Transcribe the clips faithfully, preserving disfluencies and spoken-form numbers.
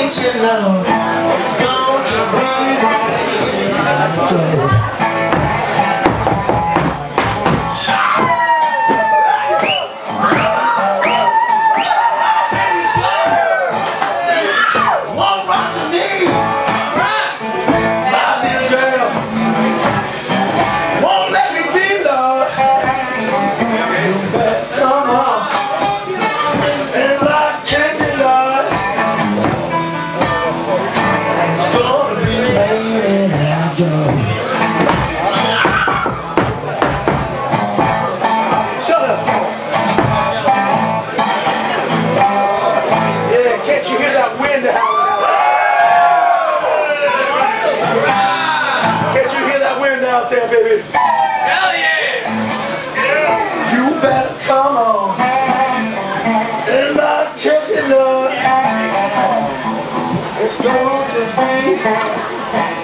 Can't you know it's going to be Won't run to me, my little girl. Won't let me be, Lord. You better come on and like candy, Lord. It's gonna be raining out, Joe. Shut up. Yeah, can't you hear that wind howling? Can't you hear that wind out there, baby? Hell yeah! You better come on and not catch it, Lord. It's going to be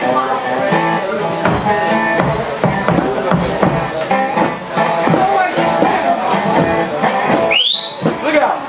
look out.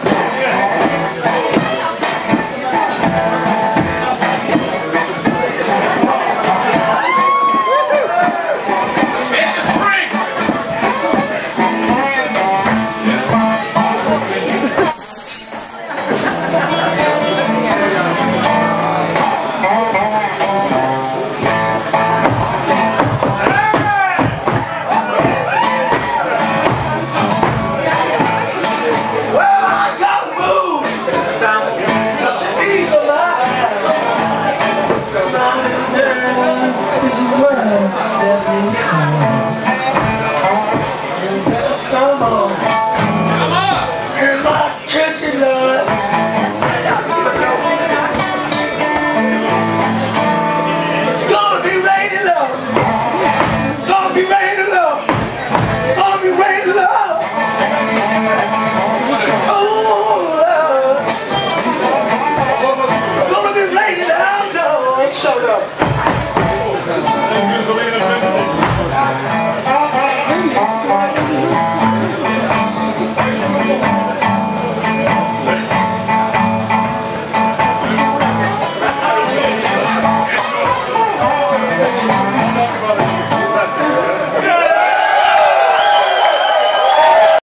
Come on, Come on! in my kitchen, Lord. It's gonna be raining, Lord. Gonna be raining, Lord. Gonna be raining, Lord. Oh, Lord. Gonna be raining out, Lord. Shut up.